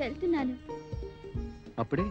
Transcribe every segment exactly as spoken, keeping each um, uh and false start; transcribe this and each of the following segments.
వెళ్తున్నాను. అప్పుడే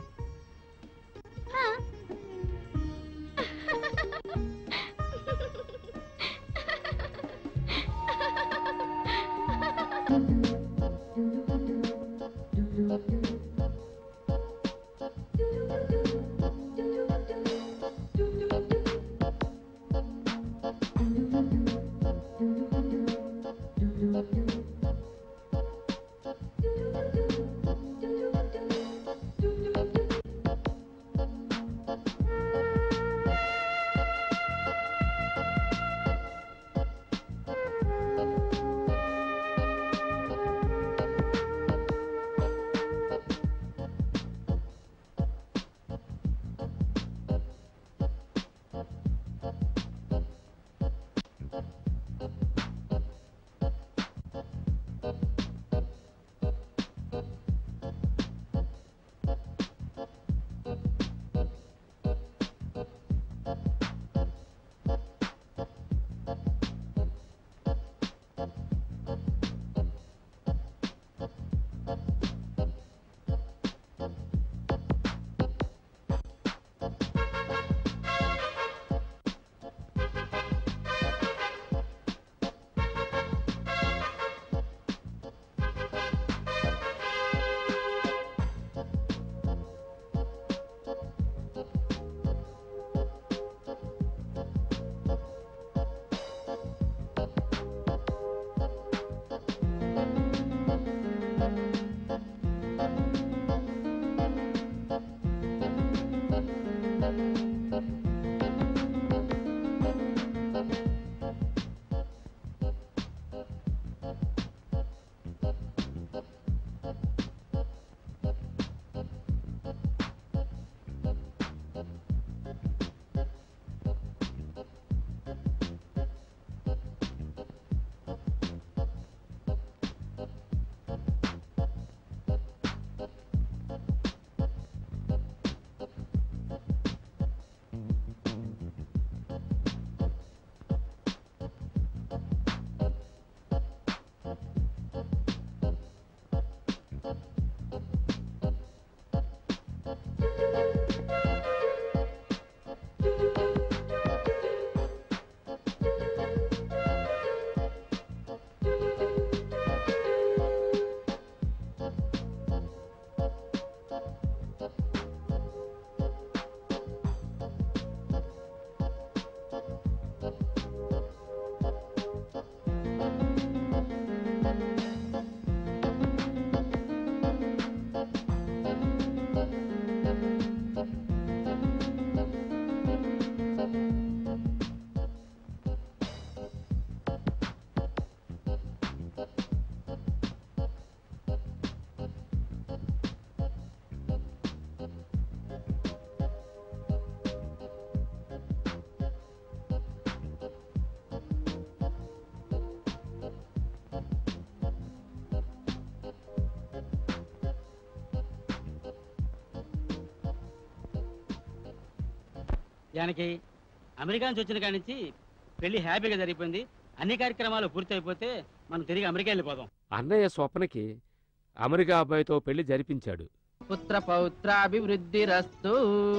జానకి అమెరికా నుంచి వచ్చిన కాడి నుంచి పెళ్లి హ్యాపీగా జరిగిపోయింది. అన్ని కార్యక్రమాలు పూర్తి అయిపోతే మనం తిరిగి అమెరికా వెళ్ళిపోదాం. అన్నయ్య స్వప్నకి అమెరికా అబ్బాయితో పెళ్లి జరిపించాడు. పుత్ర పౌత్రాభివృద్ధి రస్తు.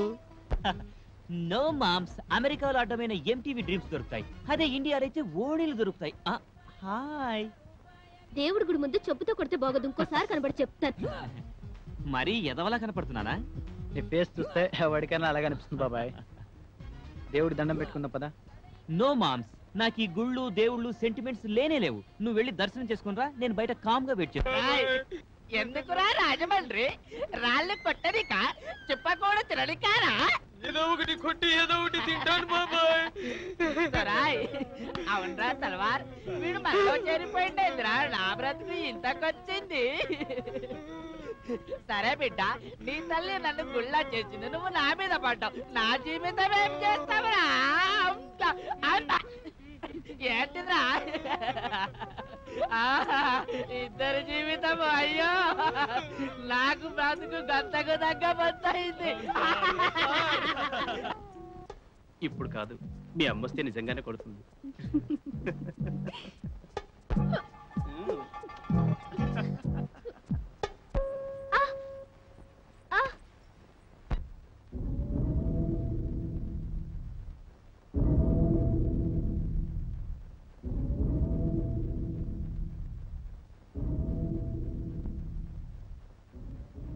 నో మామ్స్, అమెరికాలో అడ్డమైన ఎంటీవీ డ్రీమ్స్ దొరుకుతాయి, అదే ఇండియాలో అయితే ఓణీలు దొరుకుతాయి. హాయ్. దేవుడి గుడి ముందు చెప్పుతో కొడితే బాగోదు, ఇంకోసారి కనబడి చెప్తాను. మరీ ఎదవలా కనపడుతున్నానా? నీ ఫేస్ చూస్తే ఎవరికైనా అలాగే అనిపిస్తుంది బాబాయ్. దేవుడి దండం పెట్టుకుందాం పదా. నో మామ్స్, నాకు ఈ గుళ్ళు దేవుళ్ళు సెంటిమెంట్స్ లేనే లేవు. నువ్వు వెళ్ళి దర్శనం చేసుకునిరా, నేను బయట కామ్ గా వెయిట్ చేస్తాను. ఎందుకురా రాజమండ్రి? రాళ్ళు కొట్టనిక చెప్పకూడదు తిననికారా? ఏదో ఒకటి కొట్టి ఏదో ఒకటి తింటాను బాబాయ్. అవునరా తలవార్, వీడు మనలో చేరిపోయిండేదిరా, నా బ్రతుకు ఇంతకొచ్చింది. సరే బిడ్డ, నీ తల్లి నన్ను గుళ్ళా చేసింది, నువ్వు నా మీద పడ్డావు, నా జీవితం ఏం చేస్తావురా? ఏంటిరా ఇద్దరు జీవితం? అయ్యో, నాకు బ్రతుకు గంతకు దగ్గ బొత్తయింది. ఇప్పుడు కాదు, మీ అమ్మొస్తే నిజంగానే కొడుతుంది.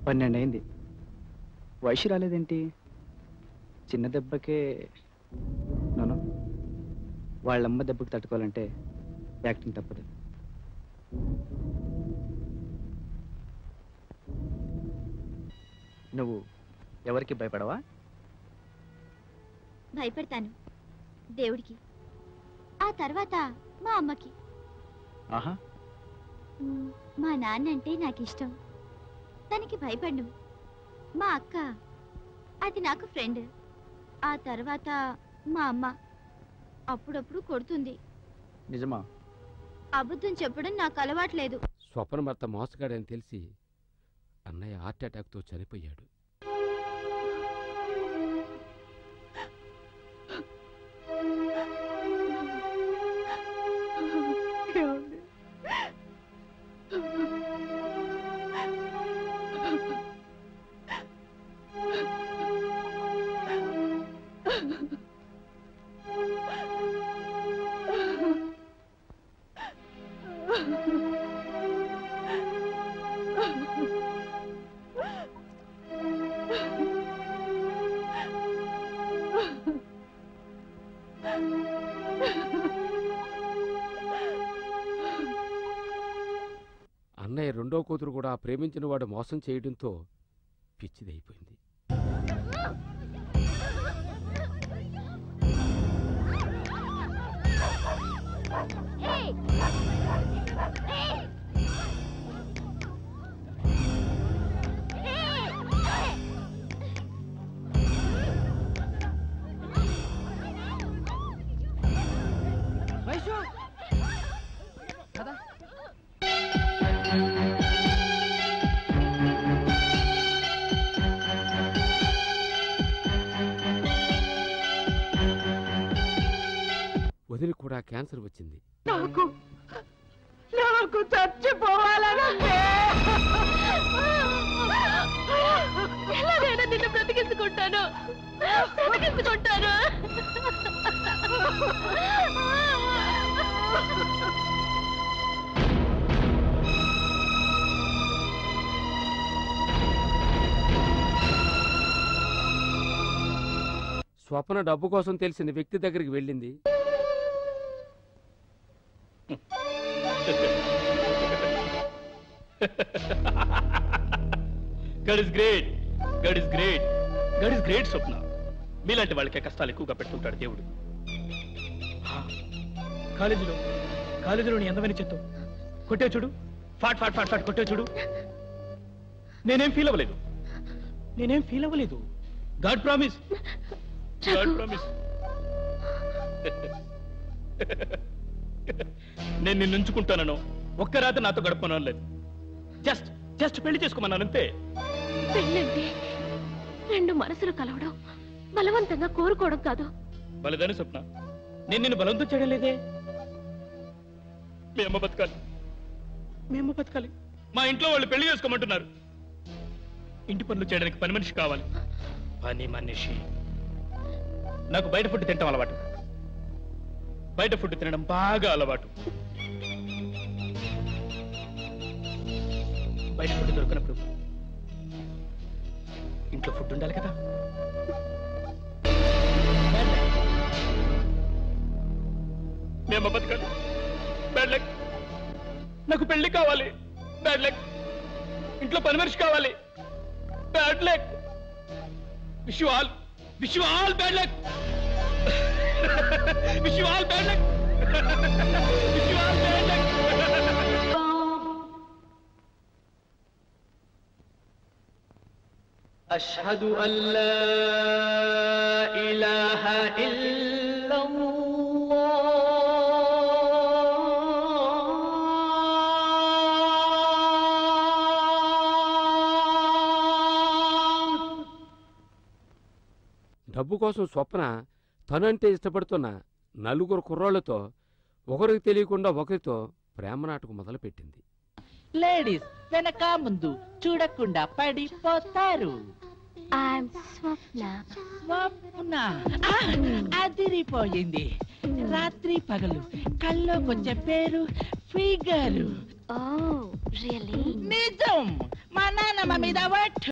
పన్నెండు అయింది, వయసు రాలేదేంటి? చిన్న దెబ్బకే నన్ను వాళ్ళమ్మ దెబ్బకి తట్టుకోవాలంటే యాక్టింగ్ తప్పదు. నువ్వు ఎవరికి భయపడవా? భయపడతాను దేవుడికి, ఆ తర్వాత మా అమ్మకి. ఆహా, మ్, మా నాన్న అంటే నాకు ఇష్టం, తనకి భయపడ్ను. మా అక్క, అది నాకు ఫ్రెండ్. ఆ తర్వాత మా అమ్మ అప్పుడప్పుడు కొడుతుంది. నిజమా? అబద్ధం చెప్పడం నాకు అలవాట్లేదు. స్వప్న భర్త మోసగాడని తెలిసి అన్నయ్య హార్ట్ అటాక్తో చనిపోయాడు. అన్నయ్య రెండో కూతురు కూడా ప్రేమించిన వాడు మోసం చేయడంతో పిచ్చిదైపోయింది. వదిలి కూడా క్యాన్సర్ వచ్చింది. నాకు నాకు చచ్చిపోవాలనుంది. ఎలాగైనా నిన్ను బ్రతికించుకుంటాను బ్రతికించుకుంటాను స్వప్న డబ్బు కోసం తెలిసిన వ్యక్తి దగ్గరికి వెళ్ళింది. God is great. God is great. God is great, స్వప్న. మీలాంటి వాళ్ళకే కష్టాలు ఎక్కువగా పెడుతుంటాడు దేవుడు. కాలేజీలో కాలేజీలో నీ అందమైన చెత్త కొట్టే చూడు, ఫాట్ ఫాట్ ఫాట్ ఫాట్ కొట్టే చూడు. నేనేం ఫీల్ అవ్వలేదు, నేనేం ఫీల్ అవ్వలేదు. God promise, God promise. నేను నిన్ను ఉంచుకుంటానను ఒక్క రాత్రి నాతో గడపను లేదు. జస్ట్ జస్ట్ పెళ్లి చేసుకోమన్నాను అంతే. పెళ్ళంటే రెండు మనసులు కలవడం, బలవంతంగా కోరుకోవడం కాదు. బలదాని స్వప్న, నేను నిన్ను బలవంతం చేయడం లేదే. మీ అమ్మ బతకాలి, మీ అమ్మ బతకాలి. మా ఇంట్లో వాళ్ళు పెళ్లి చేసుకోమంటున్నారు. ఇంటి పనులు చేయడానికి పని మనిషి కావాలి. పని మనిషి. నాకు బయట ఫుడ్ తింటాం అలవాటు, బయట ఫుడ్ తినడం బాగా అలవాటు. బయట ఫుడ్ దొరికినప్పుడు ఇంట్లో ఫుడ్ ఉండాలి కదా. మీ అమ్మ బతకాలి. Bad luck. నాకు పెళ్లి కావాలి. Bad luck. ఇంట్లో పని మనిషి కావాలి. Bad luck. Wish you all wish you all bad luck. Wish you all bad luck. Wish you all bad luck. أشهد أن لا إله إلا الله డబ్బు కోసం స్వప్న తనంటే ఇష్టపడుతున్న నలుగురు కుర్రాళ్లతో ఒకరికి తెలియకుండా ఒకరితో ప్రేమ నాటకం మొదలుపెట్టింది. లేడీస్ వెనక ముందు చూడకుండా పడిపోతారు. స్వప్న స్వప్న ఆ, అదిరిపోయింది. రాత్రి పగలు కల్లోకొచ్చే పేరు ఫిగరు ఓ రియల్లీ నిజం మా నాన్నమ్మ మీద ఒట్టు